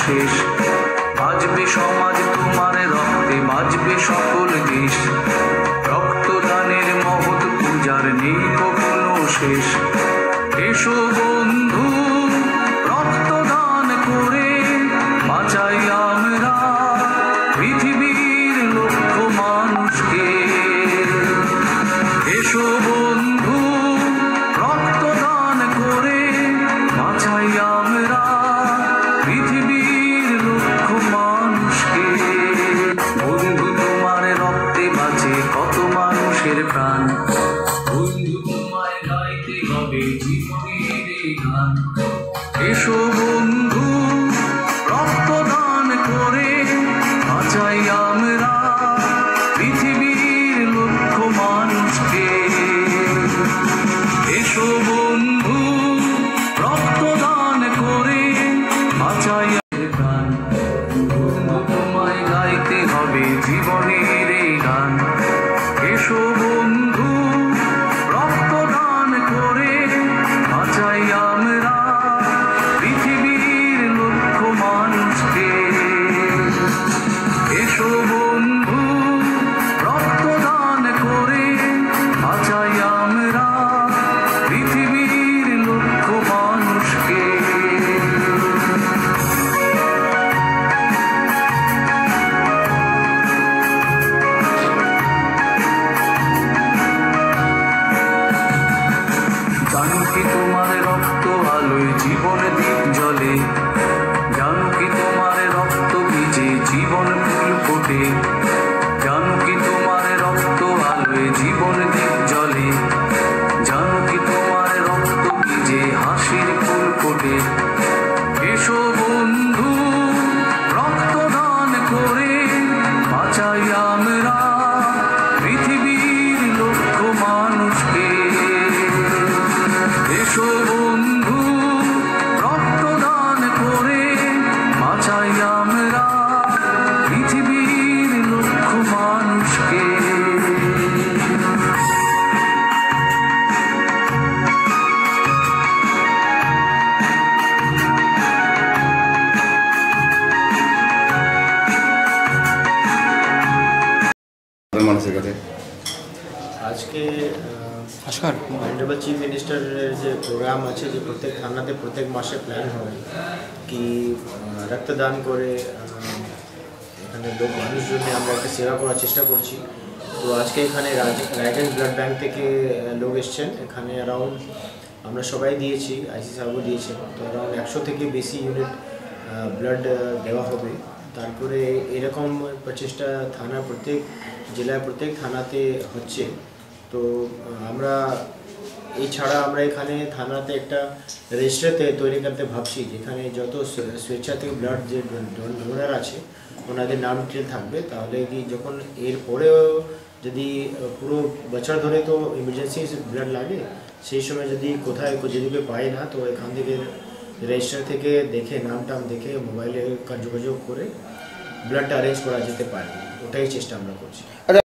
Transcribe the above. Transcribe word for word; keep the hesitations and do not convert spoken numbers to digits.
শেষ। বাজবে সমাজ তোমার রক্তে, বাজবে সকল দেশ। রক্তদানের মহৎ পূজার নেই কখনো শেষ। এসো বন্ধু রক্তদান করে বাঁচাই আমরা পৃথিবীর লক্ষ মানুষকে। এসো বন্ধু রক্তদান করে বাঁচাই আমরা পৃথিবীর লক্ষ মানুষকে। বন্ধু তোমার রক্তে বাঁচে কত মানুষের প্রাণ, বন্ধু তোমায় গাইতে হবে জীবনের এই গান। এসো বন্ধু রক্তদান করে বাঁচাই আমরা পৃথিবীর লক্ষ মানুষকে। এসো বন্ধু রক্তদান করে বাঁচাই প্রাণ, বন্ধু তোমায় গাইতে হবে জীবনের এই গান। এসো বন্ধু রক্তদান করে বাঁচাই আমরা পৃথিবীর লক্ষ মানুষকে। এসো বন্ধু রক্তদান করে বাঁচাই আমরা পৃথিবীর লক্ষ মানুষকে। জানো কি তোমার রক্ত আলোয় জীবন দ্বীপ জ্বলে, জানো কি তোমার রক্ত ভিজে জীবন ফুল ফোটে। জানো কি তোমার রক্ত আলোয় জীবন দ্বীপ জ্বলে, জানো কি তোমার রক্ত ভিজে হাসির ফুল ফোটে। এসো বন্ধু রক্তদান করে বাঁচাই আমরা পৃথিবীর লক্ষ মানুষকে। এসো বন্ধু রক্তদান করে বাঁচাই আমরা পৃথিবীর লক্ষ মানুষকে। মানুষের কাছে আজকে অনারেবল চিফ মিনিস্টারের যে প্রোগ্রাম আছে, যে প্রত্যেক থানাতে প্রত্যেক মাসে প্ল্যান হয় কি রক্তদান করে এখানে লোক মানুষজনে আমরা একটা সেবা করার চেষ্টা করছি। তো আজকে এখানে রায়গঞ্জ ব্লাড ব্যাঙ্ক থেকে লোক এসছেন, এখানে অ্যারাউন্ড আমরা সবাই দিয়েছি, আইসি সাহেবও দিয়েছেন। তো অ্যারাউন্ড একশো থেকে বেশি ইউনিট ব্লাড দেওয়া হবে। তারপরে এরকম প্রচেষ্টা থানা প্রত্যেক জেলায় প্রত্যেক থানাতে হচ্ছে। তো আমরা এছাড়া আমরা এখানে থানাতে একটা রেজিস্টার তৈরি করতে ভাবছি, যেখানে যত স্বেচ্ছা থেকে ব্লাড যে ডোনার আছে ওনাদের নাম ডিটেল থাকবে। তাহলে কি যখন এর পরেও যদি পুরো বছর ধরে তো ইমার্জেন্সি ব্লাড লাগে, সেই সময় যদি কোথায় যদি কেউ পায় না, তো এখান থেকে রেজিস্টার থেকে দেখে নাম টাম দেখে মোবাইলে যোগাযোগ করে ব্লাডটা অ্যারেঞ্জ করা যেতে পারে। ওটাই চেষ্টা আমরা করছি।